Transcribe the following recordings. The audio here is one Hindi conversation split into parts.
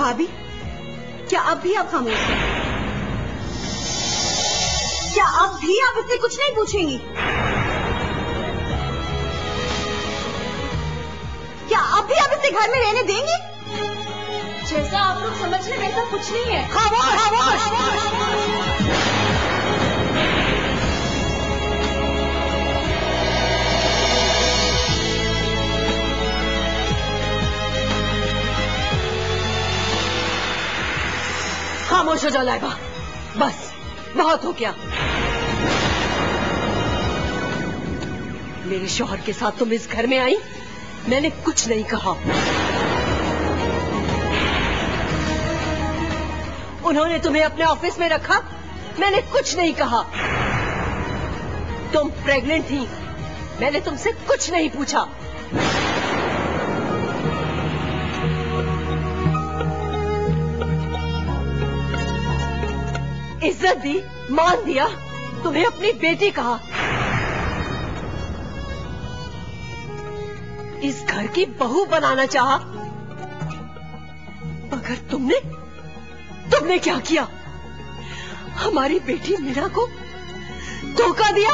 भाभी, क्या अब भी आप खामोश हैं? क्या अब भी आप इससे कुछ नहीं पूछेंगी? क्या अब भी आप इसे घर में रहने देंगी? जैसा आप लोग समझ रहे वैसा कुछ नहीं है। खामोश हो जाओ लाइबा, बस बहुत हो गया। मेरे शौहर के साथ तुम इस घर में आई, मैंने कुछ नहीं कहा। उन्होंने तुम्हें अपने ऑफिस में रखा, मैंने कुछ नहीं कहा। तुम प्रेग्नेंट थी, मैंने तुमसे कुछ नहीं पूछा। इज्जत दी, मान दिया, तुम्हें अपनी बेटी कहा। इस घर की बहू बनाना चाहा, मगर तुमने क्या किया? हमारी बेटी मीरा को धोखा दिया।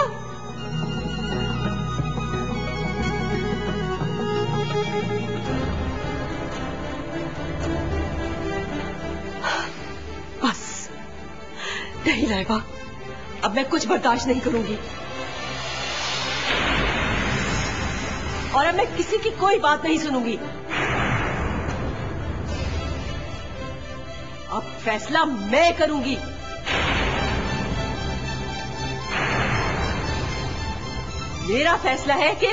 बस नहीं लाइबा, अब मैं कुछ बर्दाश्त नहीं करूंगी और अब मैं किसी की कोई बात नहीं सुनूंगी। अब फैसला मैं करूंगी। मेरा फैसला है कि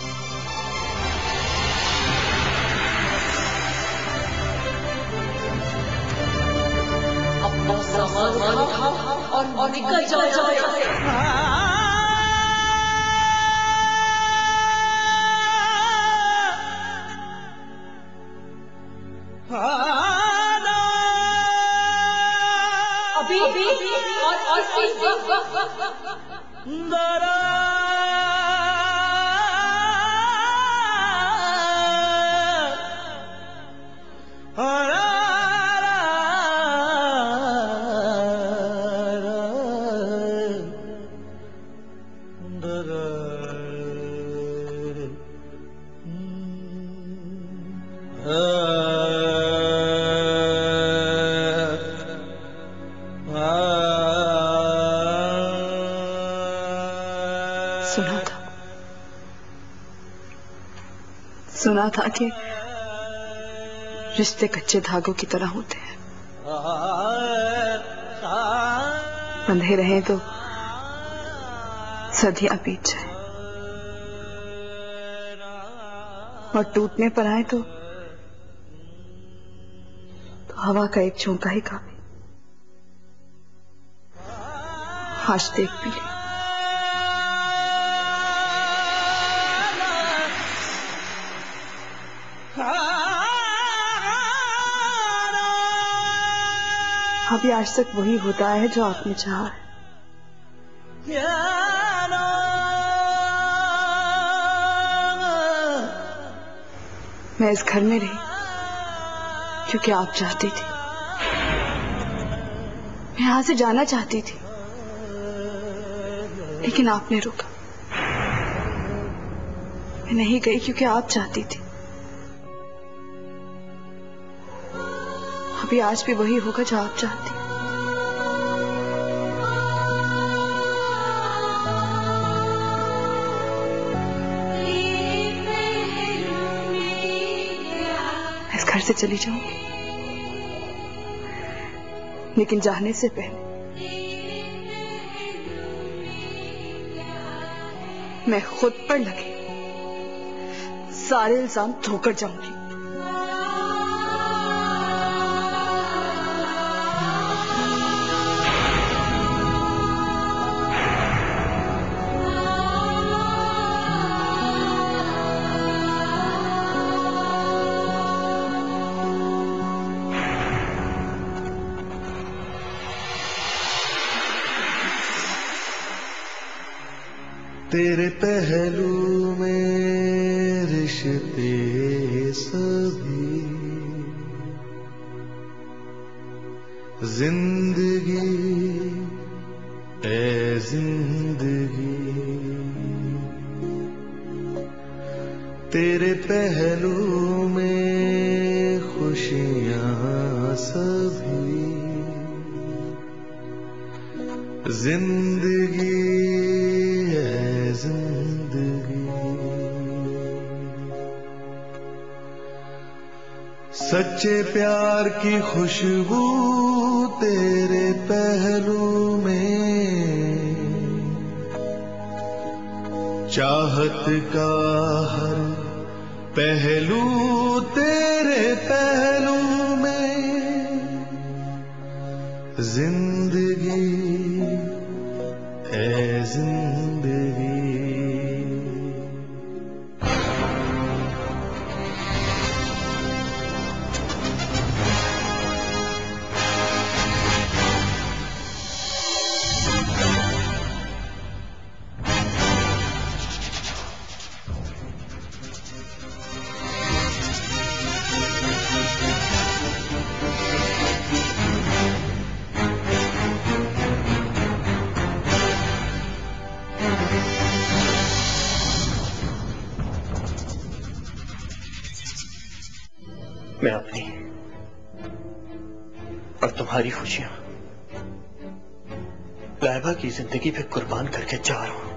अपना सामान उठाओ और निकल जाओ यहाँ से। अभी सुना था कि रिश्ते कच्चे धागों की तरह होते हैं, बंधे रहें तो सदियां बीत जाए और टूटने पर आए तो हवा का एक झोंका ही काफी। आज देख भी ले, अभी आज तक वही होता है जो आपने चाहा है। मैं इस घर में रही क्योंकि आप चाहती थी। मैं यहां से जाना चाहती थी, लेकिन आपने रोका। मैं नहीं गई क्योंकि आप चाहती थी। अभी आज भी वही होगा जो आप चाहती। मैं इस घर से चली जाऊंगी, लेकिन जाने से पहले मैं खुद पर लगे सारे इल्जाम धोकर जाऊंगी। तेरे पहलू में रिश्ते सभी जिंदगी ए जिंदगी तेरे पहलू में खुशियां सभी जिंदगी है जिंदगी सच्चे प्यार की खुशबू तेरे पहलू में चाहत का हर पहलू तेरे पहलू में जिंदगी है जिंदगी मैं अपनी और तुम्हारी खुशियां लाइबा की जिंदगी पे कुर्बान करके जा रहा हूं।